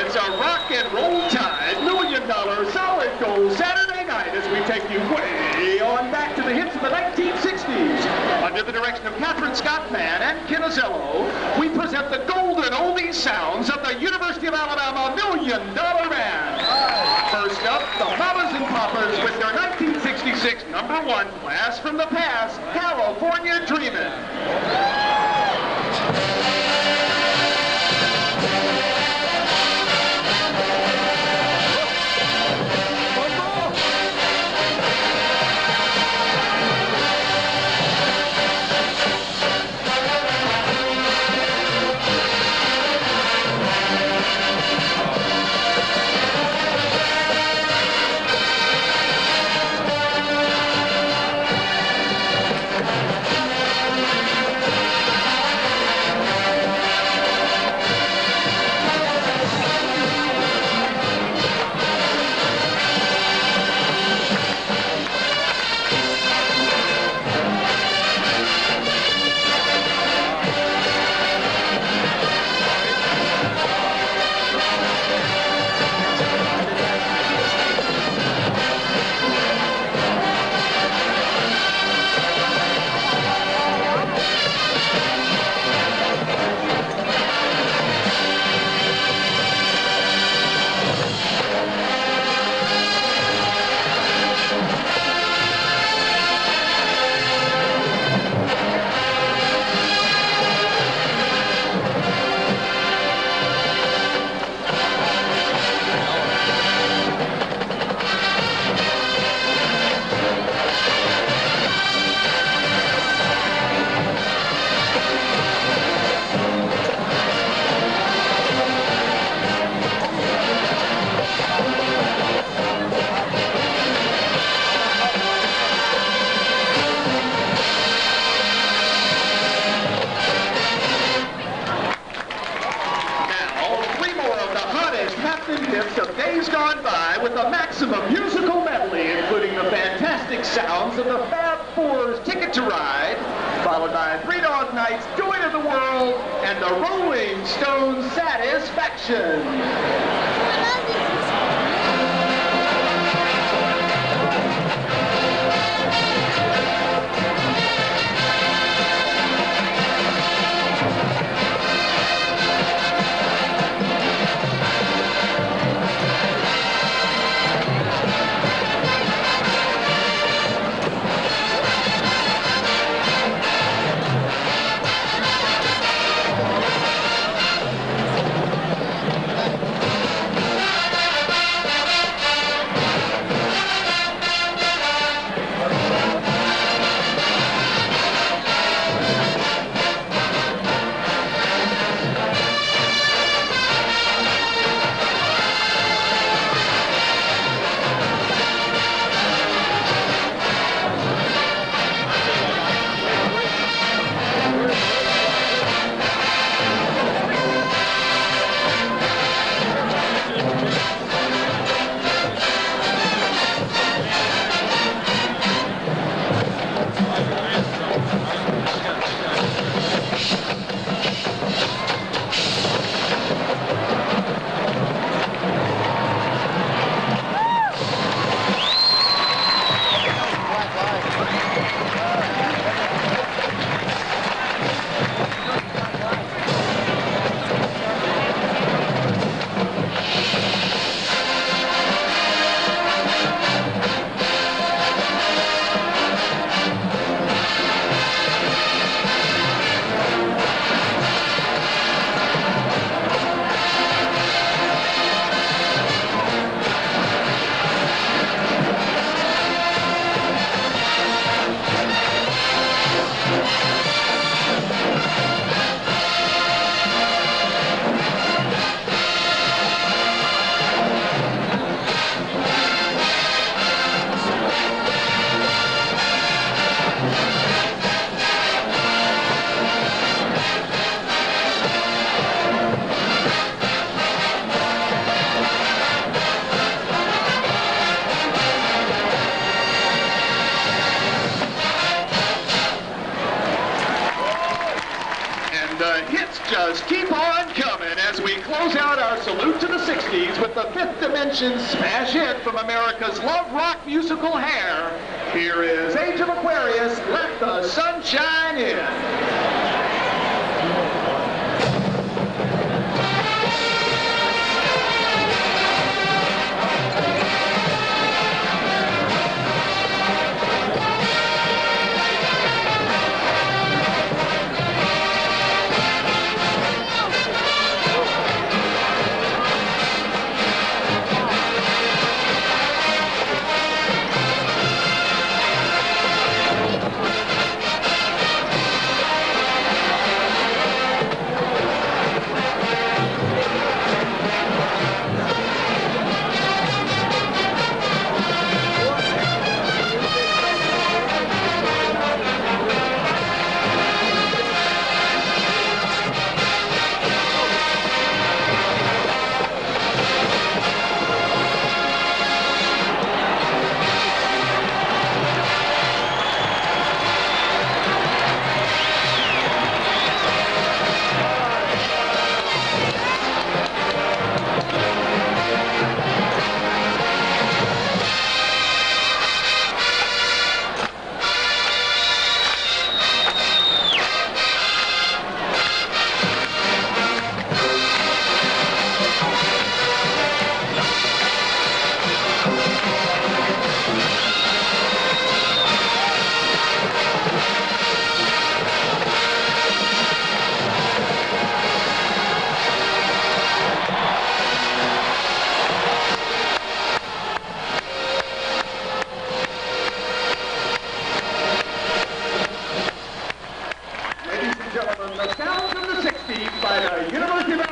It's a rock and roll tide, $1 million solid gold Saturday night as we take you way on back to the hits of the 1960s. Under the direction of Catherine Scott Mann and Ken Azello, we present the golden oldies sounds of the University of Alabama $1 Million Band. First up, the Mamas and Papas with their 1966 #1 Blast from the Past, California Dreamin'. Of days gone by with a maximum musical medley, including the fantastic sounds of the Fab Four's Ticket to Ride, followed by Three Dog Night's Joy to the World, and the Rolling Stones' Satisfaction. Hits just keep on coming as we close out our salute to the 60s with the Fifth Dimension smash hit from America's love rock musical Hair. Here is Age of Aquarius, Let the Sunshine In. The sounds of the 60s by the University of